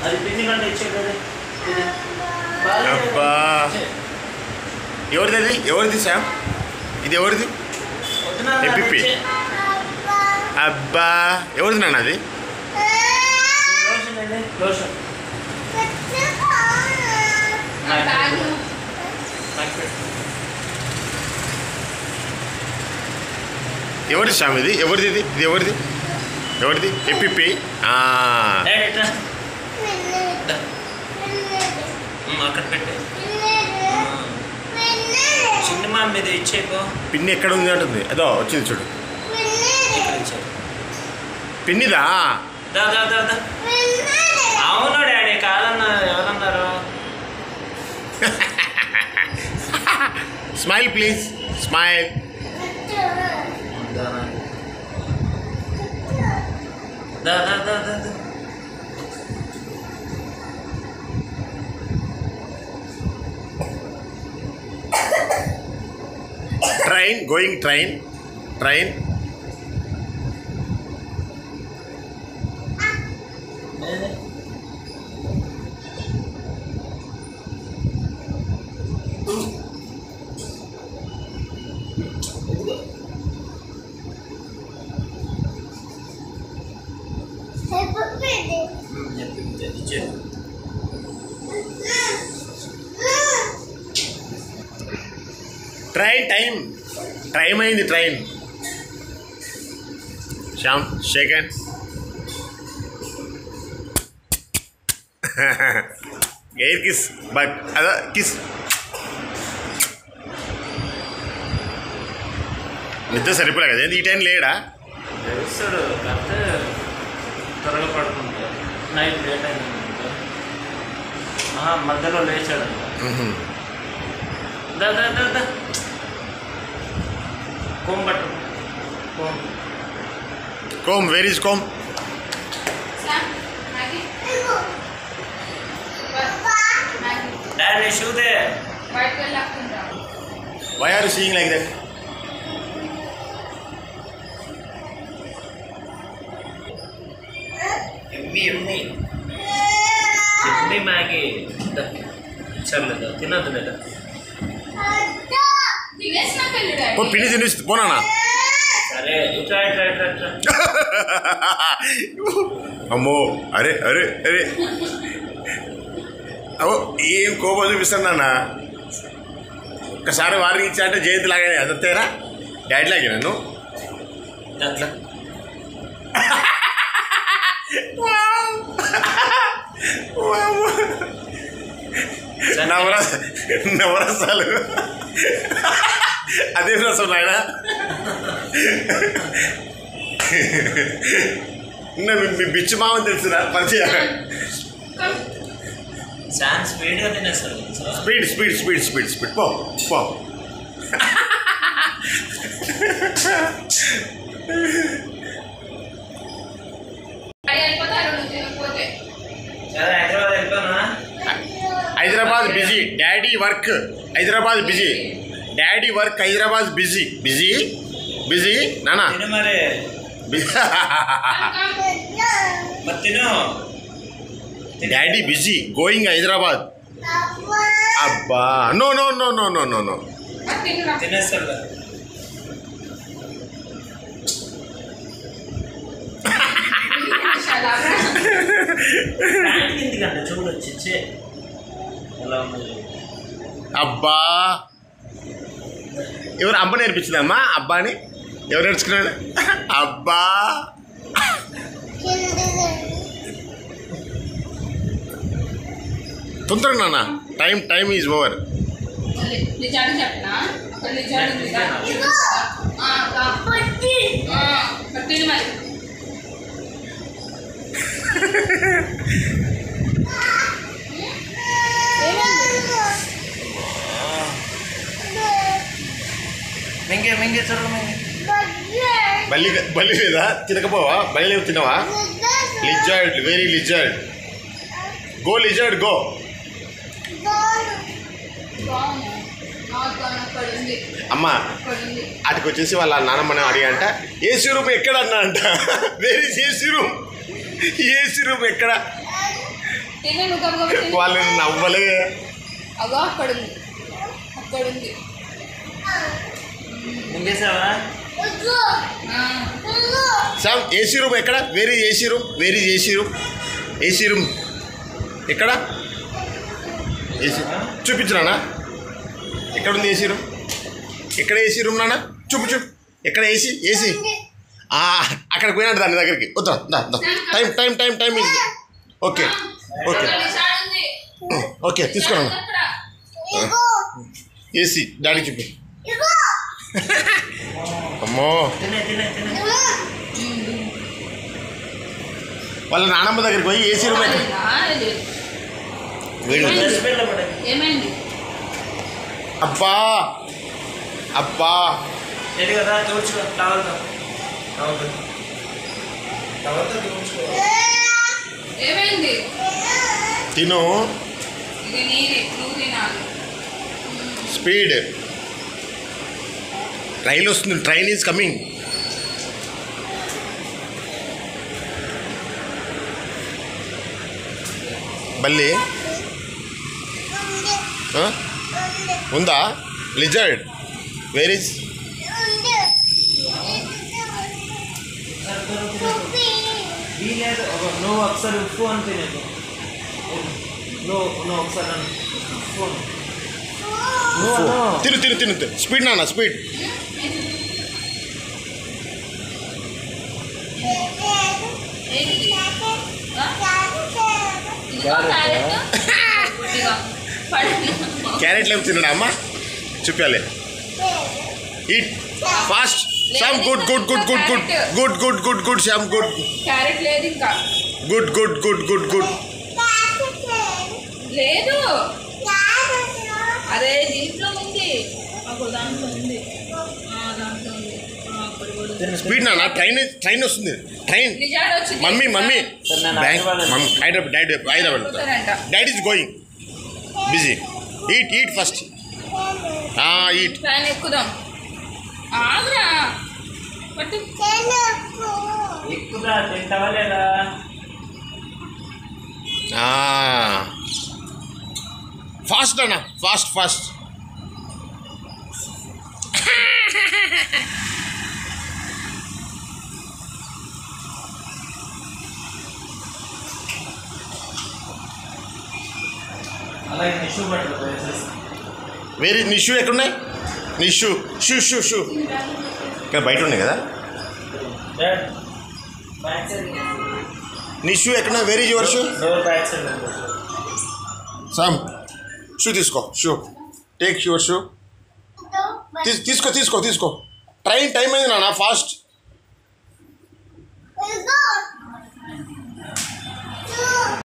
అది పిన్ని కంటే ఇచ్చేది. అబ్బా ఎవరిది అది? ఎవరిది శామ్? ఇది ఎవరిది? ఎపిపి. అబ్బా ఎవరిది నాన్న అది? ఎవరిది శామ్ ఇది? ఎవరిది ఇది? ఇది ఎవరిది? ఎవరిది? ఎపిపి. అక్కడ పెట్టే సినిమా మీద ఇచ్చేకో. పిన్ని ఎక్కడ ఉంది అంటుంది. అదో వచ్చింది చూడు. పిన్నిదా? అవును డాడీ, కాదన్నారు. ఎవరన్నారు? Smile please, smile. Train going, train train. Train time, time అయింది. Train. Shyam shake hand. Air kiss, but అదా కిస్. నిద్ర సరిపోలే కదా ఈ టైం? లేడా తెలుస్తాడు కాకపోతే త్వరగా పడుకుంటాడు. నైట్ లేట్ అయింది మధ్యలో లేచాడంట. కోమ్ పట్టు. కోమ్, వేర్ ఈజ్ కోమ్? డాడీ షూ దే. Why are you seeing like that? ఎమ్మి మ్యాగీ చల్లదా? తినద్దు లేదా? పిన్ని తిని పోనా? సరే ఇట్లా ఇట్లా ఇట్లా ఇట్లా. అమ్మో, అరే అరే అరే, అవో ఏం కోపం చూపిస్తాను నాన్న. ఒక్కసారి వారికి ఇచ్చా అంటే జయంతి లాగానే అదంతేనా? డాడీ లాగే నన్ను అట్లా. నవరసాలు. అదే రసం నాయన. మీ బిచ్చు మామని తెలుసురా? పరిచయం. Speed speed speed speed speed. పో పో. Hyderabad busy, daddy work. Hyderabad busy, daddy work. Hyderabad busy busy busy నానా. Daddy busy going Hyderabad. అబ్బా no no no no no no no. అబ్బా ఎవరు అమ్మ నేర్పించిందమ్మా? అబ్బాని ఎవరు నేర్చుకున్నాడు? అబ్బా తొందరగా నాన్న, టైం టైం ఈజ్ ఓవర్. బల్లి బల్లి లేదా? తినకపోవా? బల్లి లేవు, తినవా? Lizard, very lizard. Go lizard go. అమ్మ అటుకు వచ్చేసి వాళ్ళ నాన్నమ్మని అడిగంట ఏసీ రూమ్ ఎక్కడ అన్నా అంట. Very AC room, AC room ఎక్కడ? తినే నువ్వు గబగబా తిను. వాళ్ళు నవ్వలే. అగో అక్కడ ఉంది, అక్కడ ఉంది. ముందేసావా? శ్యామ్ ఏసీ రూమ్ ఎక్కడ? Very AC room, very AC room, AC room ఎక్కడ? ఏసీ చూపించు నాన్న, ఎక్కడ ఉంది ఏసీ రూమ్? ఎక్కడ ఏసీ రూమ్ నాన్న? చూపు చూపు, ఎక్కడ ఏసీ? ఏసీ అక్కడికి పోయినట్టు దాని దగ్గరికి వద్దా. టైం టైం టైం టైం ఇది. ఓకే ఓకే ఓకే తీసుకున్నాను. ఏసీ డాడీ చూపి. అమ్మో తినే తినే తినే. వాళ్ళ నానమ్మ దగ్గరికి పోయి ఏసీ రూమ్ వేడి డస్ట్బిన్లో పడే. ఏమైంది? అబ్బా అబ్బా ఏంటి కదా తుడుచుకో, టవల్తో టవల్తో టవల్తో తుడుచుకో. ఏమైంది? తిను. ఇది నీది, నువ్వు తినాలి. స్పీడ్. రైలు వస్తుంది, ట్రైన్ ఈజ్ కమింగ్. బల్లి ఉందా? Lizard where is? వీలేదు. నువ్వు ఒకసారి ఉప్పు అని తినేది. నువ్వు ఒకసారి ఉప్పు అని. తిను తిను తిను తిను. స్పీడ్ నాన్న, స్పీడ్. క్యారెట్ లేవు తినడా అమ్మ? చూపాలి. Eat fast Shyam. Good good good good good good good good good Shyam. Good carrot లేదు ఇంకా. Good good good good good. లేదు, అదే దీంట్లో ఉంది, అప్పుడు దాంట్లో ఉంది, దాంట్లో ఉంది, అక్కడ కూడా ఉంది. స్పీడ్ నాన్న, ట్రైన్ ట్రైన్ వస్తుంది. ట్రైన్. నిజాడు వచ్చింది. మమ్మీ మమ్మీ సరే, నేను bank Hyderabad mummy Hyderabad daddy Hyderabad. పోతారంట. Daddy is going busy. Eat eat first. Eat. Fan ఎక్కుదాం. ఆగురా పట్టు. ఎక్కుదా తింటావా లేదా? ఫాస్ట్ అన్న, ఫాస్ట్ ఫాస్ట్. అలాగే నిషు పట్టు. వేరే నిషు ఎక్కడున్నాయి? నిషు షూ షూ షూ ఇక్కడ బయట ఉన్నాయి కదా. నిషు ఎక్కడ? Very your shoe. Door back side. Sam shoe తీసుకో. Shoe take your shoe. తీసుకో తీసుకో తీసుకో. ట్రైన్ టైం అయింది నాన్న, ఫాస్ట్.